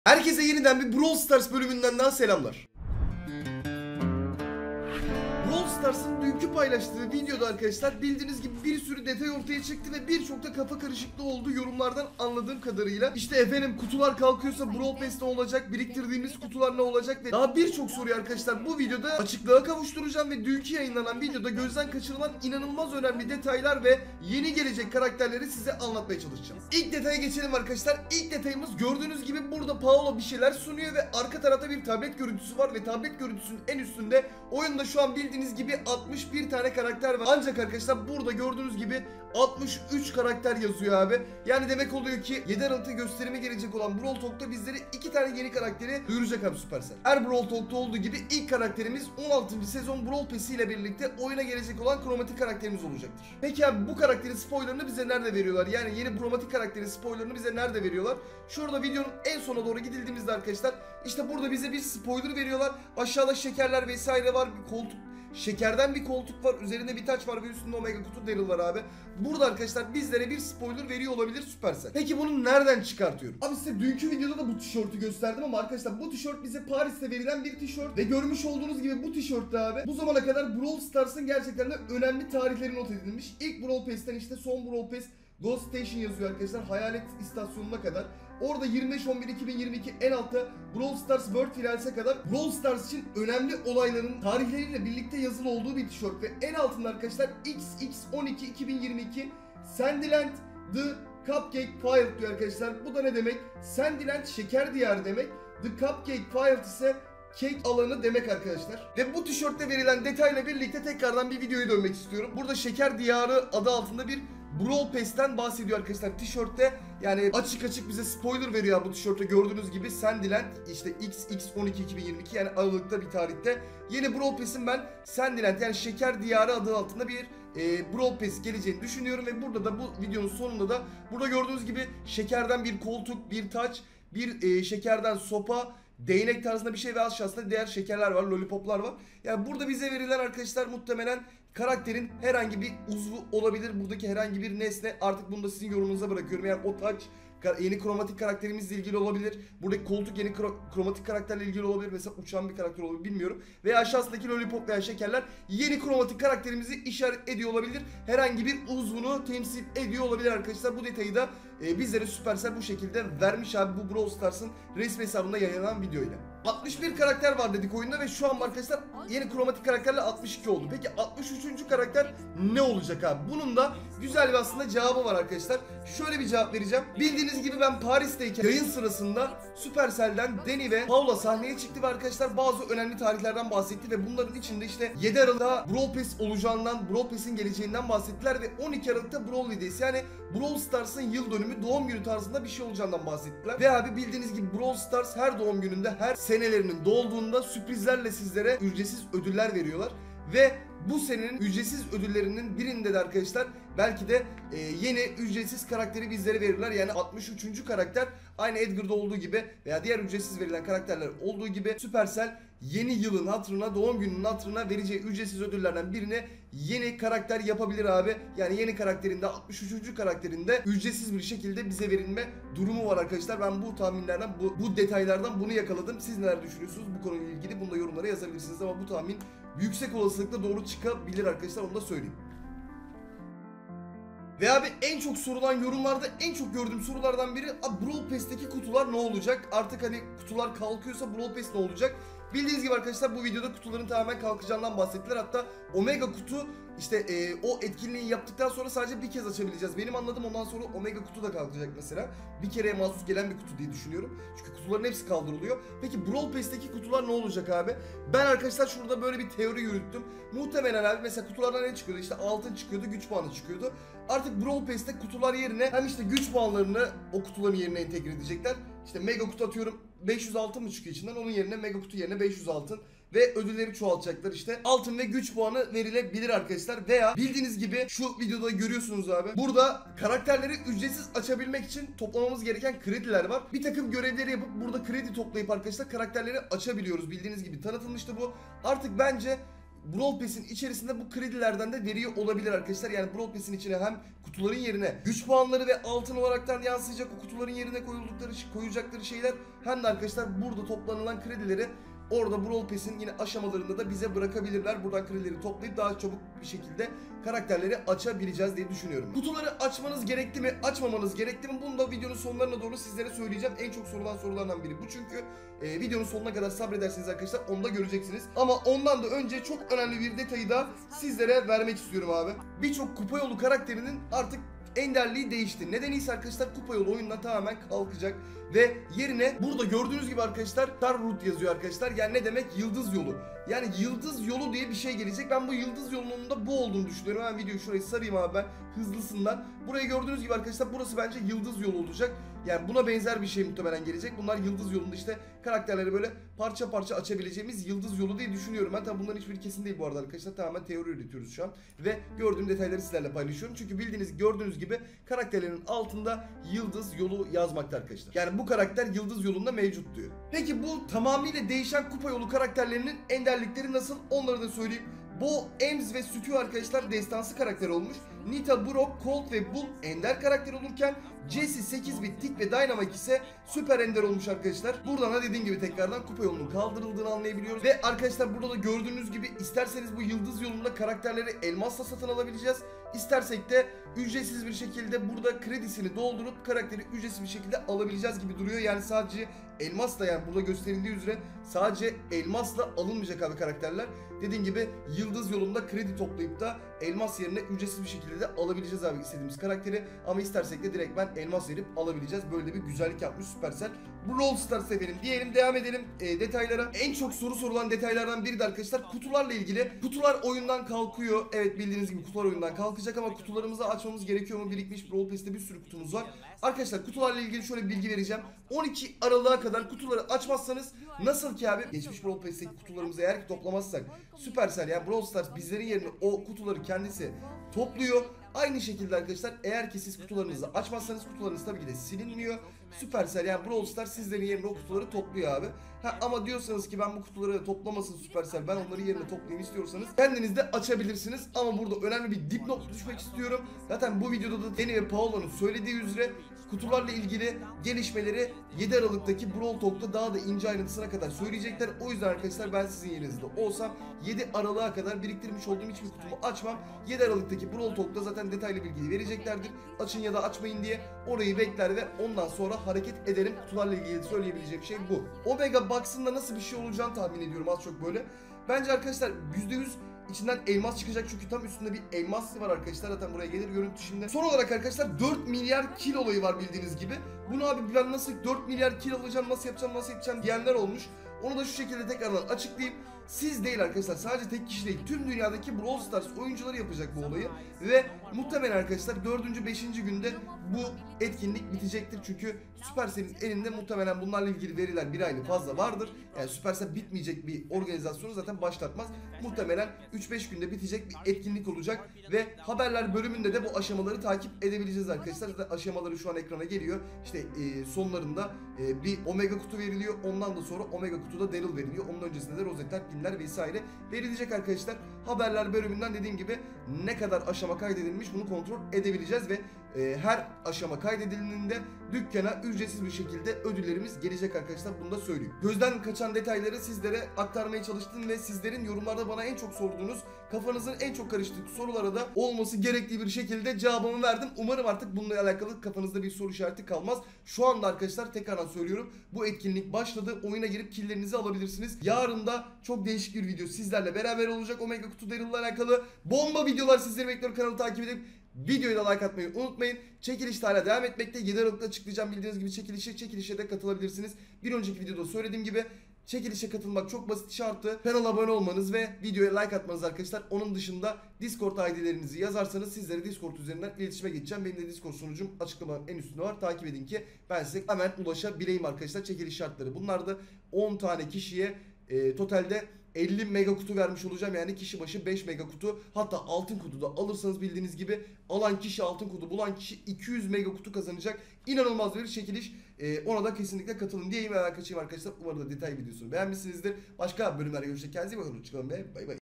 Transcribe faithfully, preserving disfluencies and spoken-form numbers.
Herkese yeniden bir Brawl Stars bölümünden daha selamlar. Brawl Stars'ın dünkü paylaştığı videoda arkadaşlar bildiğiniz gibi bir sürü detay ortaya çıktı ve birçok da kafa karışıklığı oldu yorumlardan anladığım kadarıyla. İşte efendim kutular kalkıyorsa Brawl Pass ne olacak, biriktirdiğimiz kutular ne olacak ve daha birçok soruyu arkadaşlar bu videoda açıklığa kavuşturacağım ve dünkü yayınlanan videoda gözden kaçırılan inanılmaz önemli detaylar ve yeni gelecek karakterleri size anlatmaya çalışacağım. İlk detaya geçelim arkadaşlar. İlk detayımız gördüğünüz gibi burada Paolo bir şeyler sunuyor ve arka tarafta bir tablet görüntüsü var ve tablet görüntüsünün en üstünde oyunda şu an bildiğiniz gibi altmış bir tane karakter var. Ancak arkadaşlar burada gördüğünüz gibi altmış üç karakter yazıyor abi. Yani demek oluyor ki yedi Aralık'ta gösterime gelecek olan Brawl Talk'ta bizlere iki tane yeni karakteri duyuracak abi Supercell. Her Brawl Talk'ta olduğu gibi ilk karakterimiz on altıncı sezon Brawl Pass ile birlikte oyuna gelecek olan kromatik karakterimiz olacaktır. Peki abi bu karakterin spoilerını bize nerede veriyorlar? Yani yeni kromatik karakterin spoilerını bize nerede veriyorlar? Şurada videonun en sona doğru gidildiğimizde arkadaşlar işte burada bize bir spoiler veriyorlar. Aşağıda şekerler vesaire var, bir koltuk. Şekerden bir koltuk var, üzerinde bir taç var ve üstünde Omega kutu Daryl var abi. Burada arkadaşlar bizlere bir spoiler veriyor olabilir Supercell. Peki bunu nereden çıkartıyorum? Abi size dünkü videoda da bu tişörtü gösterdim ama arkadaşlar bu tişört bize Paris'te verilen bir tişört. Ve görmüş olduğunuz gibi bu tişörtte abi bu zamana kadar Brawl Stars'ın gerçekten de önemli tarihleri not edilmiş. İlk Brawl Pass'ten işte son Brawl Pass Ghost Station yazıyor arkadaşlar, Hayalet istasyonuna kadar. Orada yirmi beş on bir iki bin yirmi iki en altta Brawl Stars World Finals'e kadar Brawl Stars için önemli olayların tarihleriyle birlikte yazılı olduğu bir tişört. Ve en altında arkadaşlar X X on iki iki bin yirmi iki Sandyland The Cupcake Field diyor arkadaşlar. Bu da ne demek? Sandyland şeker diyarı demek. The Cupcake Field ise cake alanı demek arkadaşlar. Ve bu tişörtte verilen detayla birlikte tekrardan bir videoya dönmek istiyorum. Burada şeker diyarı adı altında bir Brawl Pass'ten bahsediyor arkadaşlar tişörtte. Yani açık açık bize spoiler veriyor bu tişörtte gördüğünüz gibi. Sandyland işte X X on iki iki bin yirmi iki yani Aralık'ta bir tarihte. Yeni Brawl Pass'in ben Sandyland yani şeker diyarı adı altında bir e, Brawl Pass geleceğini düşünüyorum. Ve burada da bu videonun sonunda da burada gördüğünüz gibi şekerden bir koltuk, bir taç, bir e, şekerden sopa, değnek tarzında bir şey ve aşağısında diğer şekerler var, lollipoplar var. Yani burada bize verilen arkadaşlar muhtemelen karakterin herhangi bir uzvu olabilir. Buradaki herhangi bir nesne, artık bunu da sizin yorumunuza bırakıyorum. Yani o taç yeni kromatik karakterimizle ilgili olabilir. Buradaki koltuk yeni kromatik karakterle ilgili olabilir. Mesela uçan bir karakter olabilir, bilmiyorum. Veya aşağısındaki lollipop veya şekerler yeni kromatik karakterimizi işaret ediyor olabilir. Herhangi bir uzvunu temsil ediyor olabilir arkadaşlar. Bu detayı da e, bizlere Supercell bu şekilde vermiş abi bu Brawl Stars'ın resmi hesabında yayınlanan videoyla. altmış bir karakter var dedik oyunda ve şu an arkadaşlar yeni kromatik karakterle altmış iki oldu. Peki altmış üçüncü karakter ne olacak abi? Bunun da güzel bir aslında cevabı var arkadaşlar. Şöyle bir cevap vereceğim. Bildiğiniz gibi ben Paris'teyken yayın sırasında Supercell'den Danny ve Paula sahneye çıktı ve arkadaşlar bazı önemli tarihlerden bahsetti ve bunların içinde işte yedi Aralık'ta Brawl Pass olacağından, Brawl Pass'in geleceğinden bahsettiler ve on iki Aralık'ta Brawl Days yani Brawl Stars'ın yıl dönümü, doğum günü tarzında bir şey olacağından bahsettiler. Ve abi bildiğiniz gibi Brawl Stars her doğum gününde, her senelerinin dolduğunda sürprizlerle sizlere ücretsiz ödüller veriyorlar. Ve bu senenin ücretsiz ödüllerinin birinde de arkadaşlar belki de e, yeni ücretsiz karakteri bizlere verirler. Yani altmış üçüncü karakter aynı Edgar'da olduğu gibi veya diğer ücretsiz verilen karakterler olduğu gibi Supercell yeni yılın hatırına, doğum gününün hatırına vereceği ücretsiz ödüllerden birine yeni karakter yapabilir abi. Yani yeni karakterinde, altmış üçüncü karakterinde ücretsiz bir şekilde bize verilme durumu var arkadaşlar. Ben bu tahminlerden, bu, bu detaylardan bunu yakaladım. Siz neler düşünüyorsunuz bu konuyla ilgili? Bunu da yorumlara yazabilirsiniz ama bu tahmin yüksek olasılıkla doğru çıkabilir arkadaşlar, onu da söyleyeyim. Ve abi en çok sorulan yorumlarda en çok gördüğüm sorulardan biri Brawl Pass'teki kutular ne olacak? Artık hani kutular kalkıyorsa Brawl Pass ne olacak? Bildiğiniz gibi arkadaşlar bu videoda kutuların tamamen kalkacağından bahsettiler. Hatta Omega kutu işte e, o etkinliği yaptıktan sonra sadece bir kez açabileceğiz. Benim anladığım ondan sonra Omega kutu da kalkacak mesela. Bir kereye mahsus gelen bir kutu diye düşünüyorum. Çünkü kutuların hepsi kaldırılıyor. Peki Brawl Pass'teki kutular ne olacak abi? Ben arkadaşlar şurada böyle bir teori yürüttüm. Muhtemelen abi mesela kutulardan ne çıkıyordu? İşte altın çıkıyordu, güç puanı çıkıyordu. Artık Brawl Pass'te kutular yerine hem işte güç puanlarını o kutuların yerine entegre edecekler. İşte mega kutu atıyorum beş yüz altın mı çıkıyor içinden, onun yerine mega kutu yerine beş yüz altın ve ödülleri çoğaltacaklar işte. Altın ve güç puanı verilebilir arkadaşlar. Veya bildiğiniz gibi şu videoda görüyorsunuz abi. Burada karakterleri ücretsiz açabilmek için toplamamız gereken krediler var. Bir takım görevleri yapıp burada kredi toplayıp arkadaşlar karakterleri açabiliyoruz. Bildiğiniz gibi tanıtılmıştı bu. Artık bence Brawl Pass'in içerisinde bu kredilerden de veriyor olabilir arkadaşlar. Yani Brawl Pass'in içine hem kutuların yerine güç puanları ve altın olaraktan yansıyacak o kutuların yerine koyuldukları koyacakları şeyler, hem de arkadaşlar burada toplanılan kredileri orada Brawl Pass'in yine aşamalarında da bize bırakabilirler. Buradan kredileri toplayıp daha çabuk bir şekilde karakterleri açabileceğiz diye düşünüyorum. Kutuları açmanız gerekti mi, açmamanız gerekti mi? Bunu da videonun sonlarına doğru sizlere söyleyeceğim. En çok sorulan sorulardan biri bu çünkü e, videonun sonuna kadar sabredersiniz arkadaşlar, onu da göreceksiniz. Ama ondan da önce çok önemli bir detayı da sizlere vermek istiyorum abi. Birçok kupa yolu karakterinin artık enderliği değişti. Nedeni ise arkadaşlar kupa yolu oyundan tamamen kalkacak ve yerine burada gördüğünüz gibi arkadaşlar Star Route yazıyor arkadaşlar. Yani ne demek? Yıldız yolu. Yani yıldız yolu diye bir şey gelecek. Ben bu yıldız yolunun da bu olduğunu düşünüyorum. Hemen videoyu şurayı sarayım abi ben hızlısından. Burayı gördüğünüz gibi arkadaşlar burası bence yıldız yolu olacak. Yani buna benzer bir şey muhtemelen gelecek. Bunlar yıldız yolunda işte karakterleri böyle parça parça açabileceğimiz yıldız yolu diye düşünüyorum. Ben tabi bunların hiçbiri kesin değil bu arada arkadaşlar. Tamamen teori üretiyoruz şu an. Ve gördüğüm detayları sizlerle paylaşıyorum. Çünkü bildiğiniz gördüğünüz gibi karakterlerin altında yıldız yolu yazmakta arkadaşlar. Yani bu karakter yıldız yolunda mevcut diyor. Peki bu tamamıyla değişen kupa yolu karakterlerinin enderlikleri nasıl? Onları da söyleyeyim. Bo, Ems ve Stu arkadaşlar destansı karakter olmuş. Nita, Brock, Colt ve Bull ender karakter olurken Jesse, sekiz bit, Tick ve Dynamite ise süper ender olmuş arkadaşlar. Buradan da dediğim gibi tekrardan kupa yolunun kaldırıldığını anlayabiliyoruz. Ve arkadaşlar burada da gördüğünüz gibi isterseniz bu yıldız yolunda karakterleri elmasla satın alabileceğiz. İstersek de ücretsiz bir şekilde burada kredisini doldurup karakteri ücretsiz bir şekilde alabileceğiz gibi duruyor. Yani sadece elmasla, yani burada gösterildiği üzere sadece elmasla alınmayacak abi karakterler. Dediğim gibi yıldız yolunda kredi toplayıp da elmas yerine ücretsiz bir şekilde de alabileceğiz abi istediğimiz karakteri. Ama istersek de direkt ben elmas verip alabileceğiz. Böyle de bir güzellik yapmış Supercell. Brawl Stars efendim diyelim, devam edelim e, detaylara. En çok soru sorulan detaylardan biri de arkadaşlar kutularla ilgili. Kutular oyundan kalkıyor. Evet, bildiğiniz gibi kutular oyundan kalkacak ama kutularımızı açmamız gerekiyor mu? Birikmiş Brawl Pass'te bir sürü kutumuz var. Arkadaşlar kutularla ilgili şöyle bir bilgi vereceğim. on iki Aralık'a kadar kutuları açmazsanız, nasıl ki abi geçmiş Brawl Pass'teki kutularımızı eğer ki toplamazsak Supercell yani Brawl Stars bizlerin yerine o kutuları kendisi topluyor. Aynı şekilde arkadaşlar eğer ki siz kutularınızı açmazsanız kutularınız tabii ki de silinmiyor. Supercell yani Brawl Stars sizlerin yerine o kutuları topluyor abi. Ha, ama diyorsanız ki ben bu kutuları toplamasın Supercell, ben onları yerine toplayayım istiyorsanız kendiniz de açabilirsiniz. Ama burada önemli bir dipnot düşmek istiyorum. Zaten bu videoda da Deni ve Paolo'nun söylediği üzere kutularla ilgili gelişmeleri yedi Aralık'taki Brawl Talk'ta daha da ince ayrıntısına kadar söyleyecekler. O yüzden arkadaşlar ben sizin yerinizde olsam yedi Aralık'a kadar biriktirmiş olduğum hiçbir kutumu açmam. yedi Aralık'taki Brawl Talk'ta zaten detaylı bilgiyi vereceklerdir. Açın ya da açmayın diye orayı bekler ve ondan sonra hareket ederim. Kutularla ilgili söyleyebileceğim şey bu. Omega Box'ın da nasıl bir şey olacağını tahmin ediyorum az çok böyle. Bence arkadaşlar yüzde yüz İçinden elmas çıkacak çünkü tam üstünde bir elmas var arkadaşlar. Zaten buraya gelir görüntü şimdi. Son olarak arkadaşlar dört milyar kill olayı var bildiğiniz gibi. Bunu abi ben nasıl dört milyar kill alacağım, nasıl yapacağım, nasıl yapacağım diyenler olmuş. Onu da şu şekilde tekrardan açıklayayım. Siz değil arkadaşlar, sadece tek kişi değil, tüm dünyadaki Brawl Stars oyuncuları yapacak bu olayı. Ve muhtemelen arkadaşlar dördüncü beşinci günde bu etkinlik bitecektir. Çünkü Supercell'in elinde muhtemelen bunlarla ilgili veriler bir aylık fazla vardır. Yani Supercell bitmeyecek bir organizasyonu zaten başlatmaz. Muhtemelen üç beş günde bitecek bir etkinlik olacak. Ve haberler bölümünde de bu aşamaları takip edebileceğiz arkadaşlar. Zaten aşamaları şu an ekrana geliyor. İşte e, sonlarında e, bir Omega kutu veriliyor. Ondan da sonra Omega kutuda Daryl veriliyor. Onun öncesinde de rozetler, pinler vesaire verilecek arkadaşlar. Haberler bölümünden dediğim gibi ne kadar aşama kaydedilmiş bunu kontrol edebileceğiz ve e, her aşama kaydedildiğinde dükkana ücretsiz bir şekilde ödüllerimiz gelecek arkadaşlar, bunu da söyleyeyim. Gözden kaçan detayları sizlere aktarmaya çalıştım ve sizlerin yorumlarda bana en çok sorduğunuz, kafanızın en çok karıştığı sorulara da olması gerektiği bir şekilde cevabımı verdim. Umarım artık bununla alakalı kafanızda bir soru işareti kalmaz. Şu anda arkadaşlar tekrardan söylüyorum, bu etkinlik başladı. Oyuna girip killlerinizi alabilirsiniz. Yarın da çok değişik bir video sizlerle beraber olacak. Omega Kutu Daryl'la alakalı bomba videolar sizleri bekliyorum. Kanalı takip edip videoya da like atmayı unutmayın. Çekiliş hala devam etmekte. yedi Aralık'ta açıklayacağım bildiğiniz gibi çekilişe. Çekilişe de katılabilirsiniz. Bir önceki videoda söylediğim gibi çekilişe katılmak çok basit, şartı kanala abone olmanız ve videoya like atmanız arkadaşlar. Onun dışında Discord I D'lerinizi yazarsanız sizlere Discord üzerinden iletişime geçeceğim. Benim de Discord sunucum açıklamanın en üstünde var. Takip edin ki ben size hemen ulaşabileyim arkadaşlar. Çekiliş şartları bunlar da on tane kişiye e, totalde elli mega kutu vermiş olacağım. Yani kişi başı beş mega kutu, hatta altın kutu da alırsanız bildiğiniz gibi alan kişi, altın kutu bulan kişi iki yüz mega kutu kazanacak. İnanılmaz bir çekiliş. Ee, ona da kesinlikle katılın diyeyim ve ben kaçayım arkadaşlar. Umarım da detay videosunu beğenmişsinizdir. Başka bölümlerde görüşürüz. Kendinize iyi bakın. Çıkalım ve bay bay.